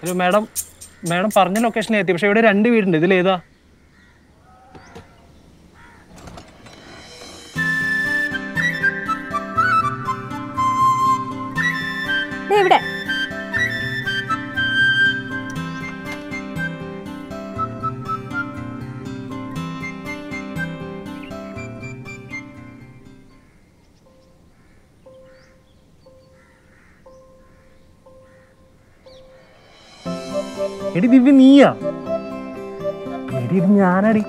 Madam madam പറഞ്ഞ ലൊക്കേഷനിൽ എത്തി. പക്ഷെ ഇവിടെ 2 വീടുണ്ട്. ഇതിലേതാ? ഇവിടെ എടി ദിവ്യ നീയാ? എടി ഇത് ഞാനടി.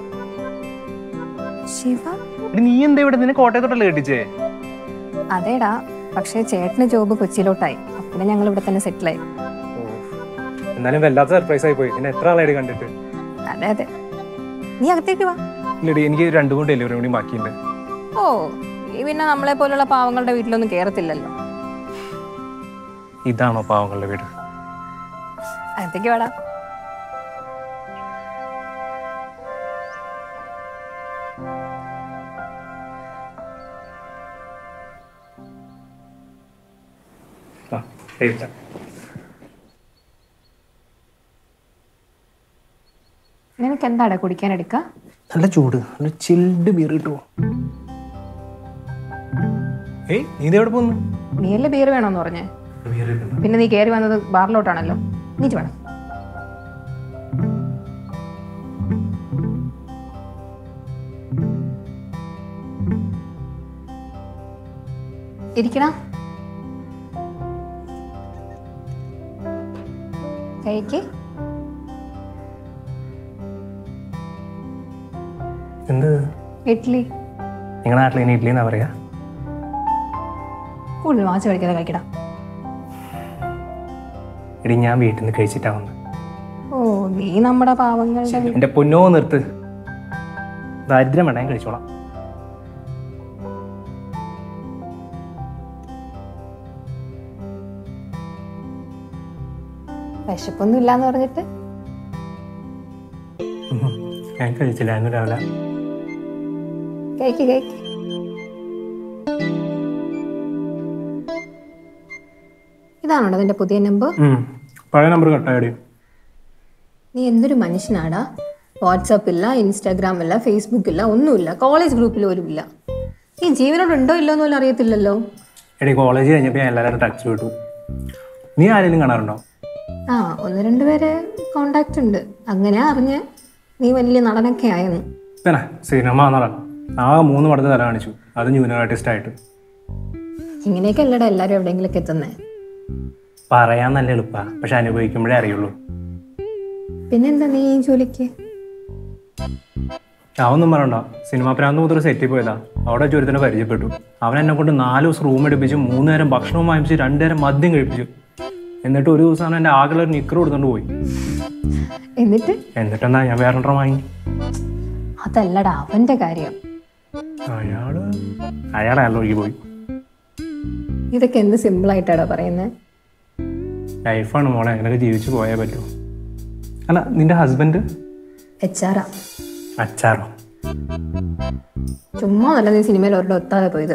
ശിവ എടി നീ എന്താ ഇവിടെ? നിന്നെ കോട്ടയത്തോട്ടല്ലേ കെട്ടിച്ചേ? അതേടാ, പക്ഷേ ചേട്ടന് ജോബ് കൊച്ചിയിലോട്ടായി. പിന്നെ ഞങ്ങൾ ഇവിടെ തന്നെ സെറ്റിലായി. എന്നാലും വല്ലാത്ത സർപ്രൈസ് ആയി പോയി. പിന്നെ എത്ര ആളായിട്ട് കണ്ടിട്ട്? അതെ അതെ, നീ അകത്തേക്ക് വാ. ഇല്ലടി, എനിക്ക് 2 ഡെലിവറി കൂടി ബാക്കിയുണ്ട്. ഓ, ഈ പിന്നെ നമ്മളെ പോലുള്ള പാവങ്ങളുടെ വീട്ടിലൊന്നും കേറത്തില്ലല്ലോ. ഇതാണോ പാവങ്ങളുടെ വീട്? അകത്തേക്ക് വാടാ. നിനക്ക് എന്താടാ കുടിക്കാൻ എടുക്ക? നല്ല ചൂട്, നല്ല ചിൽഡ് ബിയർ കിട്ടുമോ? ഏയ് നീ എവിടെ പോന്നു? നീയല്ലേ ബിയർ വേണോന്ന് പറഞ്ഞേ? പിന്നെ നീ കയറി വന്നത് ബാറിലോട്ടാണല്ലോ. നീ വേണം ഇരിക്കണ കഴിക്ക്. എന്ത് ഇഡ്ലി? നിങ്ങളുടെ നാട്ടിൽ ഇനി ഇഡ്ലി എന്നാ പറയാ? കൂടുതൽ വാങ്ങിച്ച് കഴിക്കാതെ കഴിക്കടാ. എടി ഞാൻ വീട്ടിൽ നിന്ന് കഴിച്ചിട്ടാ വന്നത്. ഓ, നീ നമ്മുടെ പാവങ്ങളുടെ എന്റെ പൊന്നോ നിർത്ത്. ദാരിദ്ര്യം വേണ്ട, ഞാൻ കഴിച്ചോളാം. വിശപ്പൊന്നും ഇല്ലാന്ന് പറഞ്ഞിട്ട് ഞാൻ കഴിച്ചില്ല. എന്ന് രാവിലെ കഴിക്ക് കഴിക്ക്. ഇതാണോ നിന്റെ പുതിയ നമ്പർ? പഴയ നമ്പർ കട്ടായടി. നീ എന്തൊരു മനുഷ്യനാടാ. വാട്സാപ്പ് ഇല്ല, ഇൻസ്റ്റാഗ്രാം ഇല്ല, ഫേസ്ബുക്ക് ഇല്ല, ഒന്നുമില്ല. കോളേജ് ഗ്രൂപ്പിൽ പോലും ഇല്ല. നീ ജീവനോട് ഉണ്ടോ ഇല്ലോ എന്ന് പോലും അറിയത്തില്ലല്ലോ. എടി കോളേജ് കഴിഞ്ഞപ്പോൾ ഞാൻ എല്ലാവരും ടച്ച് വിട്ടു. നീ ആരെങ്കിലും കാണാറുണ്ടോ? ആ, 1-2 പേരെ കോണ്ടാക്ട് ഉണ്ട്. അങ്ങനെ അറിഞ്ഞ് നീ വലിയ നടനൊക്കെ ആയെന്ന്. പിന്നെ സിനിമ നടൻ ആ 3 പടത്തിൽ തല കാണിച്ചു. അത് ജൂനിയർ ആർട്ടിസ്റ്റ് ആയിട്ട്. ഇങ്ങനെയൊക്കെ അല്ലടാ എല്ലാവരും എവിടെയെങ്കിലൊക്കെ എത്തുന്നേ. പറയാൻ നല്ല എളുപ്പാ, പക്ഷെ അനുഭവിക്കുമ്പോഴേ അറിയുള്ളൂ. പിന്നെന്താ നീ ഈ ജോലിക്ക്? അവനൊന്നും പറയണ്ട. സിനിമാ പ്രാന്ത് മുതൽ സെറ്റിൽ പോയതാ. അവിടെ ചുരത്തിനെ പരിചയപ്പെട്ടു. അവൻ എന്നെ കൊണ്ട് 4 ദിവസം റൂം എടുപ്പിച്ചു, 3 നേരം ഭക്ഷണവും വാങ്ങിച്ചു, 2 നേരം മദ്യം കഴിപ്പിച്ചു. എന്നിട്ട് ഒരു ദിവസമാണ് എൻ്റെ ആകെ ഒരു നിക്കർ കൊടുത്തോണ്ട് പോയി. എന്നിട്ടെന്താ ഞാൻ വേറെ വാങ്ങി. അതല്ലടാ അവന്റെ കാര്യം. അയാളെ ഒഴുകി പോയി. ഇതൊക്കെ എന്ത് സിമ്പിൾ ആയിട്ടാടാ പറയുന്നത്? ലൈഫാണ് മോളെ, അങ്ങനെയൊക്കെ ജീവിച്ചു പോയാൽ പറ്റൂ. അല്ല, നിന്റെ ഹസ്ബൻഡ്? HR-ആ. അച്ചാറോ? ചുമ്മാ നല്ല നീ സിനിമയിൽ ഒരിടം ഒത്താതെ പോയത്.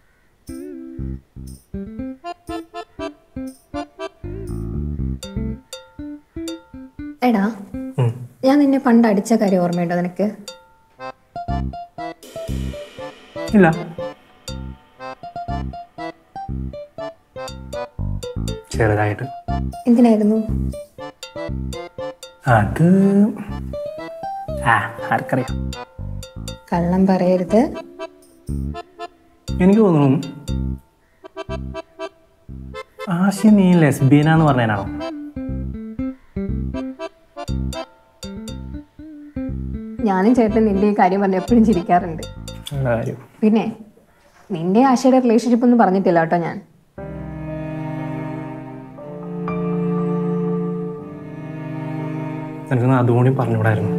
എടാ, ഞാൻ നിന്നെ പണ്ട് അടിച്ച കാര്യം ഓർമ്മയുണ്ടോ നിനക്ക്? ഇല്ല. ചെറുതായിട്ട്. എന്തിനായിരുന്നു അത്? ആർക്കറിയാം. കള്ളം പറയരുത്. എനിക്ക് തോന്നുന്നു ആശി നീ ലെസ്ബിയനാന്ന് പറഞ്ഞാണോ? ഞാനും ചേട്ടൻ നിന്റെ ഈ കാര്യം പറഞ്ഞ് എപ്പോഴും ചിരിക്കാറുണ്ട്. പിന്നെ നിന്റെ ആശയുടെ റിലേഷൻഷിപ്പ് ഒന്നും പറഞ്ഞിട്ടില്ല കേട്ടോ ഞാൻ. എനിക്ക് അതുകൂടി പറഞ്ഞുകൂടായിരുന്നു.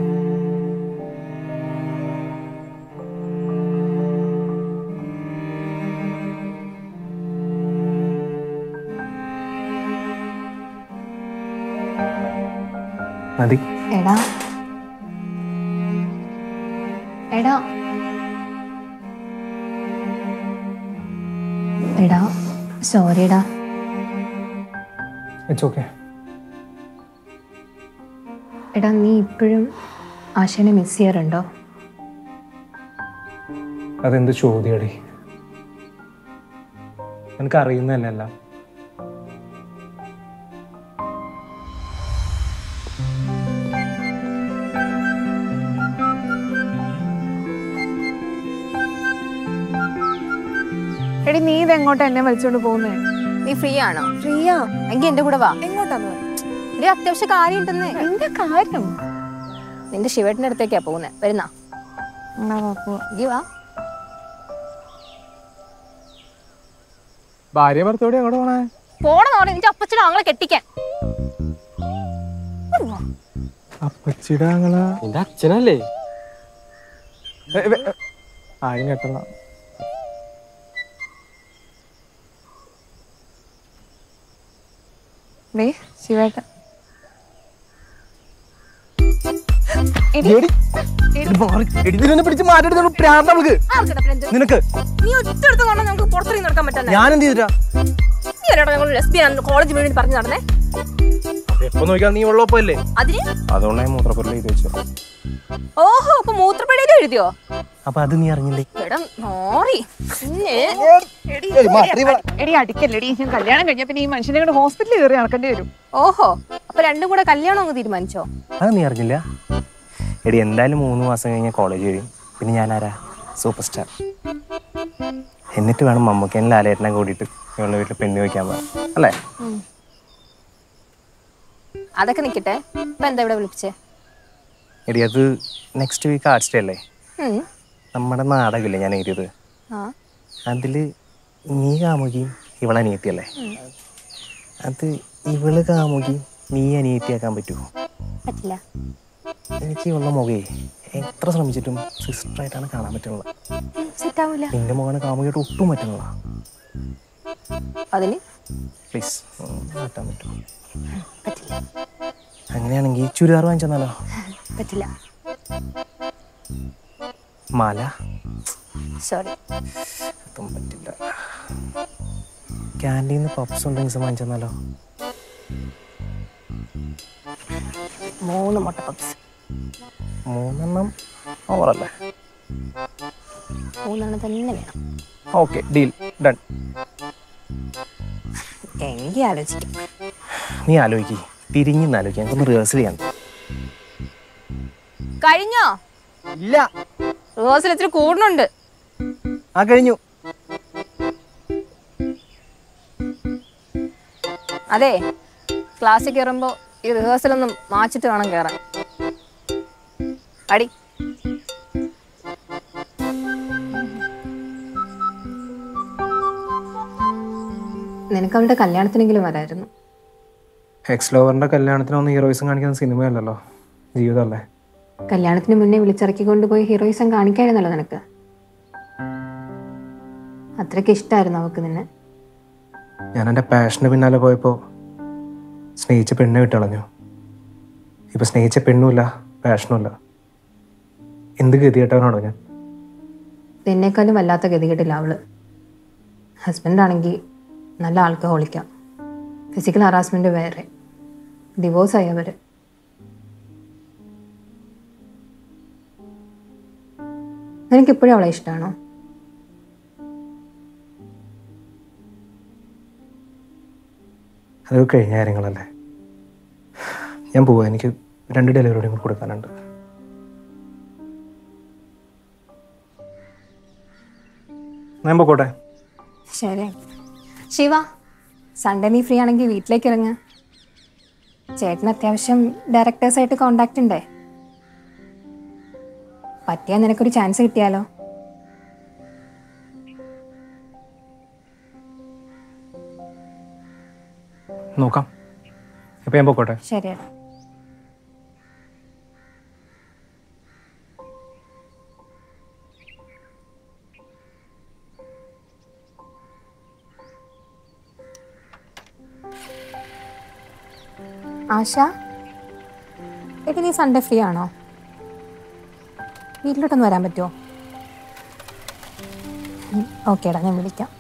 മതി. എടാ എടാ എടാ സോറിടാ. It's okay. എടാ നീ ഇപ്പോഴും ആശാനെ മിസ് ചെയ്യാറുണ്ടോ? അതെന്ത് ചോദ്യടി? എനിക്കറിയുന്ന തന്നെയല്ല. എടി നീ ഇതെങ്ങോട്ടാ എന്നെ വിളിച്ചോണ്ട് പോകുന്നേ? നീ ഫ്രീ ആണോ? ഫ്രീയാ? എങ്കിൽ എന്റെ കൂടെ വാ. എങ്ങോട്ടാന്ന്? ഒരു അത്യാവശ്യ കാര്യം ഉണ്ടെന്ന്. എന്താ കാര്യം? നിന്റെ ശിവേട്ടന്റെ അടുത്തേക്കാ പോകുന്നത്. വരുന്നാ? വാ. ഭാര്യ ഭർത്തോടെ എങ്ങോട്ട് പോണേ? പോണെന്നോടെ നിന്റെ അപ്പച്ചനും ആങ്ങളെ കെട്ടിക്കാൻ. അപ്പച്ചിയുടെ ആങ്ങളെ നിന്റെ അച്ഛനല്ലേ? ആരും കേട്ടല്ല. ശിവേട്ടൻ പിടിച്ച് മാറ്റെടുത്തോളൂ. പ്രാന്ത് അവൾക്ക്. നിനക്ക് നീ ഒറ്റ നമുക്ക് പുറത്തിറങ്ങി നടക്കാൻ പറ്റില്ല. ഞാൻ എന്ത് ചെയ്തിട്ടാ? കോളേജ് വേണ്ടി പറഞ്ഞു നടന്നേ. എപ്പൊ നോക്കിയാൽ നീ ഉള്ളപ്പല്ലേ? അതിന് അതുകൊണ്ടായി മൂത്രപ്പുരയിൽ എഴുതി വെച്ചു. ഓഹോ, അപ്പൊ മൂത്രപ്പേടിയിൽ എഴുതിയോ? അപ്പൊ അത് നീ അറിഞ്ഞില്ലേ? എടി അടിക്കല്ലേടി, ഞാൻ കല്യാണം കഴിഞ്ഞ പിന്നെ ഈ മനുഷ്യനെ കൂടെ ഹോസ്പിറ്റലിൽ കയറി നടക്കേണ്ടി വരും. ഓഹോ, അപ്പൊ രണ്ടും കൂടെ കല്യാണം അങ്ങ് തീരുമാനിച്ചോ? അത് നീ അറിഞ്ഞില്ല? എടി എന്തായാലും 3 മാസം കഴിഞ്ഞ കോളേജ് കഴിയും. പിന്നെ ഞാൻ ആരാ? Super star. എന്നിട്ട് വേണം മമ്മൂക്കേനെ ലാലേട്ടനെ കൂടിയിട്ട് ഇവളുടെ വീട്ടിൽ പെണ്ണ് വയ്ക്കാൻ പോകാൻ അല്ലേ? അതൊക്കെ നിക്കട്ടെ, ഇപ്പൊ എന്താ ഇവിടെ വിളിപ്പിച്ചേ? എടി അത് നെക്സ്റ്റ് വീക്ക് ആർട്സ് ഡേ അല്ലേ? നമ്മുടെ നാടകമില്ലേ ഞാൻ എഴുതിയത്, അതില് നീ കാമുകി ഇവളനിയത്തിയല്ലേ? അത് ഇവള് കാമുകി നീ അനിയത്തിയാക്കാൻ പറ്റുമോ? പറ്റില്ല. എനിക്ക് ഇവളുടെ മുഖേ എത്ര ശ്രമിച്ചിട്ടും സിസ്റ്ററായിട്ടാണ് കാണാൻ പറ്റുന്നത്. നിന്റെ മുഖാണ് കാമുകിയായിട്ട് ഒട്ടും പറ്റുന്നില്ല. അതിന് പ്ലീസ് മാറ്റാൻ പറ്റുമോ? പറ്റില്ല. അങ്ങനെയാണെങ്കിൽ ചുരിദാർ വാങ്ങിച്ചെന്നാലോ? പറ്റില്ല. മാല? സോറി, അതും പറ്റില്ല. ക്യാൻറ്റീന്ന് പപ്സും ഡ്രിങ്ക്സും വാങ്ങിച്ചെന്നാലോ? 3 മുട്ട പപ്സ്. 3 ഓവറല്ലേ? 3 തന്നെ വേണം. Okay, deal done. എങ്കിൽ ആലോചിക്കാം. നീ ആലോചിക്ക്, തിരിഞ്ഞിന്ന് ആലോചിക്കാം. നമുക്കൊന്ന് റിഹേഴ്സൽ ചെയ്യാം. കഴിഞ്ഞോ? ഇല്ല, റിഹേഴ്സൽ ഇത്തിരി കൂടുന്നുണ്ട്. ആ കഴിഞ്ഞു. അതെ, ക്ലാസ്സിൽ കയറുമ്പോ ഈ റിഹേഴ്സൽ ഒന്നും മാച്ചിട്ട് വേണം കയറാൻ. അടി. നിനക്ക് അവളുടെ കല്യാണത്തിനെങ്കിലും വരായിരുന്നു. എക്സ് ലോവറിന്റെ കല്യാണത്തിനൊന്നും ഹീറോയിസം കാണിക്കുന്ന സിനിമയല്ലല്ലോ, ജീവിതമല്ലേ. കല്യാണത്തിന് മുന്നേ വിളിച്ചിറക്കി കൊണ്ടുപോയി ഹീറോയിസം കാണിക്കായിരുന്നല്ലോ നിനക്ക്. അത്രയ്ക്ക് ഇഷ്ടമായിരുന്നു അവൾക്ക് നിന്നെ. ഞാൻ എൻ്റെ പാഷന് പിന്നാലെ പോയപ്പോൾ സ്നേഹിച്ച പെണ്ണെ വിട്ടളഞ്ഞു. ഇപ്പം സ്നേഹിച്ച പെണ്ണുമില്ല, പാഷനുമില്ല. എന്ത് ഗതികെട്ടവനാണോ ഞാൻ? നിന്നേക്കാളും വല്ലാത്ത ഗതികെട്ടില്ല അവള്. ഹസ്ബൻഡാണെങ്കിൽ നല്ല ആൽക്കഹോളിക്കാം, ഫിസിക്കൽ ഹറാസ്മെൻറ്റ് വേറെ, ഡിവോഴ്സ് ആയവർ. നിനക്കിപ്പോഴും അവളെ ഇഷ്ടമാണോ? അതൊക്കെ കഴിഞ്ഞ കാര്യങ്ങളല്ലേ. ഞാൻ പോവാ, എനിക്ക് 2 ഡെലിവറിയും കൂടി കൊടുക്കാനുണ്ട്. ഞാൻ പോട്ടെ. ശരി ശിവ, സൺഡേ നീ ഫ്രീ ആണെങ്കിൽ വീട്ടിലേക്ക് ഇറങ്ങ്. ചേട്ടന് അത്യാവശ്യം ഡയറക്ടേഴ്സായിട്ട് കോണ്ടാക്ട് ഉണ്ടേ. പറ്റിയാൽ നിനക്കൊരു ചാൻസ് കിട്ടിയാലോ? നോക്കാം. ഇപ്പം ഞാൻ പോട്ടെ. ശരിയാണ്. ആശ, എടി നീ സൺഡേ ഫ്രീ ആണോ? വീട്ടിലോട്ടൊന്ന് വരാൻ പറ്റുമോ? ഓക്കേടാ, ഞാൻ വിളിക്കാം.